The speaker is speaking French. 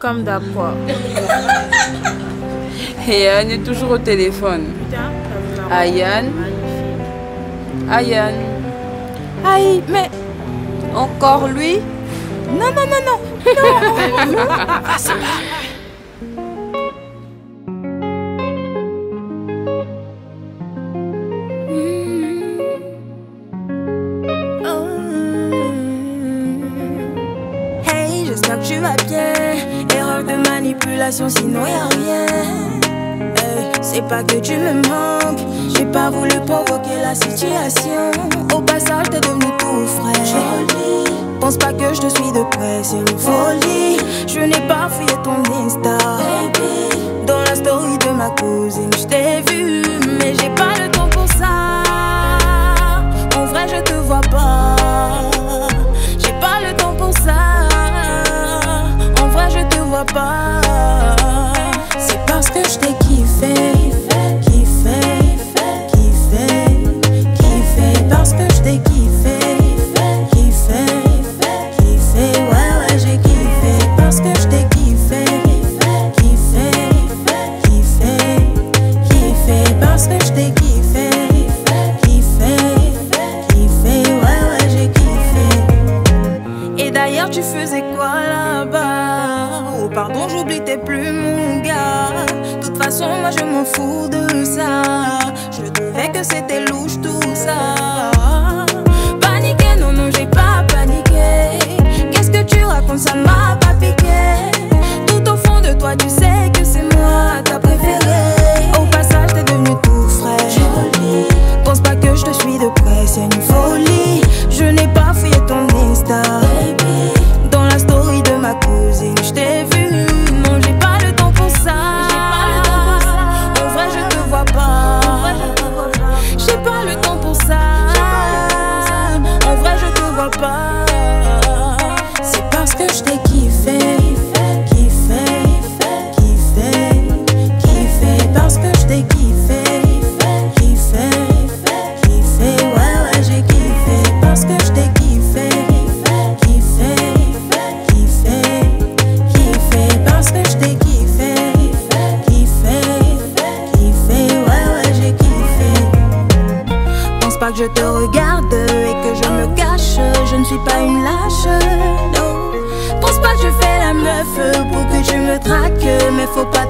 Comme d'hab quoi. Et Ayane est toujours au téléphone. Ayane. Ayane. Aïe, mais... Encore lui? Non, non, non, non. Non. Hey, j'espère que tu vas bien. Erreur de manipulation, sinon y'a rien. C'est pas que tu me manques, j'ai pas voulu provoquer la situation. Au passage t'es devenu tout frais, jolie. Pense pas que je te suis de près, c'est une folie. Je n'ai pas fouillé ton Insta, baby. Dans la story de ma cousine, je t'ai vu, mais j'ai pas le temps pour ça. En vrai je te vois pas, j'ai pas le temps pour ça. En vrai je te vois pas. C'est parce que je t'ai kiffé. Parce que je t'ai kiffé, kiffé, kiffé, ouais, ouais, j'ai kiffé. Parce que je t'ai kiffé, kiffé, kiffé, kiffé. Parce que je t'ai kiffé, kiffé, kiffé, ouais, ouais, j'ai kiffé. Et d'ailleurs, tu faisais quoi là-bas? Oh, pardon, j'oublie, t'es plus mon gars. De toute façon, moi je m'en fous de ça. Je trouvais que c'était louche tout ça. Paniquer, non, non, j'ai pas paniqué. Qu'est-ce que tu racontes, ça m'a pas piqué. Tout au fond de toi, tu sais que c'est moi ta préférée. Au passage, t'es devenu tout frais, jolie. Pense pas que je te suis de près, c'est une folie. Je n'ai pas fouillé ton Insta, baby. Dans la story de ma cousine, je t'ai vu. Non, j'ai pas le temps pour ça. En vrai, je te vois pas. J'ai pas le temps pour ça. En vrai je te vois pas. C'est parce que je t'ai kiffé, kiffé, kiffé, kiffé. Parce que je t'ai kiffé, kiffé, kiffé. Ouais, ouais, j'ai kiffé. Parce que je t'ai kiffé, kiffé, kiffé, kiffé. Parce que je t'ai kiffé, kiffé, kiffé. Ouais, ouais, j'ai kiffé. Pense pas que je te regarde et que je me cache, je ne suis pas une lâche, non. Pense pas que je fais la meuf pour que tu me traques, mais faut pas